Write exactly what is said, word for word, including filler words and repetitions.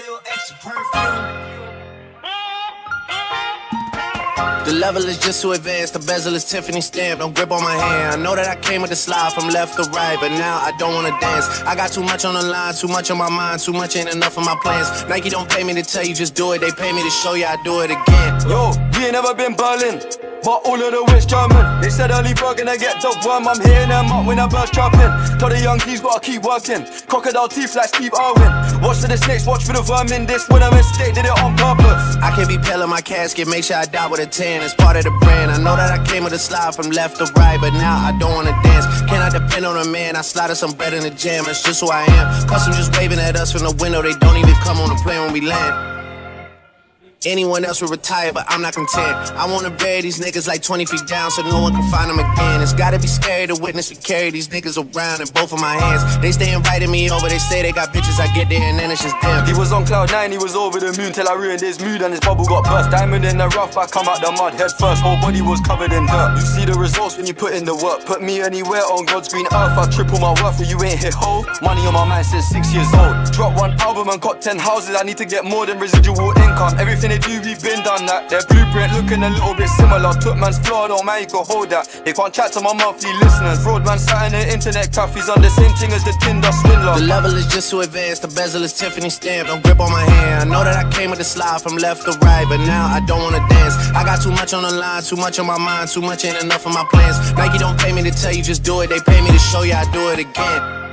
little extra perfume. The level is just too advanced, the bezel is Tiffany stamped, don't grip on my hand. I know that I came with the slide from left to right, but now I don't wanna dance. I got too much on the line, too much on my mind, too much ain't enough of my plans. Nike don't pay me to tell you just do it, they pay me to show you I do it again. Yo, we ain't never been Berlin, but all of the West German. They said early bird gonna get top worm, I'm hitting them up when I burst trapping. Tell the young keys gotta keep working, crocodile teeth like Steve Irwin. Watch for the snakes, watch for the vermin, this when I'm in state, did it on purpose. I can't be pale in my casket, make sure I die with a tan, it's part of the brand. I know that I came with a slide from left to right, but now I don't wanna dance. Can I depend on a man? I slotted some bread in the jam, it's just who I am. Custom just waving at us from the window, they don't even come on the plane when we land. Anyone else would retire, but I'm not content. I wanna bury these niggas like twenty feet down so no one can find them again. It's gotta be scary to witness me carry these niggas around in both of my hands. They stay inviting me over, they say they got bitches, I get there and then it's just them. He was on cloud nine, he was over the moon till I ruined his mood and his bubble got burst. Diamond in the rough, I come out the mud head first, whole body was covered in dirt. You see the results when you put in the work. Put me anywhere on God's green earth, I triple my worth, but you ain't hit hole. Money on my mind since six years old. Drop one album and got ten houses, I need to get more than residual income. Everything they do, we been done that. Their blueprint looking a little bit similar. Took man's floor, don't man, you can hold that. They can't chat to my monthly listeners. Road man sat in the internet cafes on the same thing as the Tinder swindler. The level is just too advanced, the bezel is Tiffany stamped, don't grip on my hand. I know that I came with the slide from left to right, but now I don't wanna dance. I got too much on the line, too much on my mind, too much ain't enough of my plans. Nike don't pay me to tell you just do it, they pay me to show you I do it again.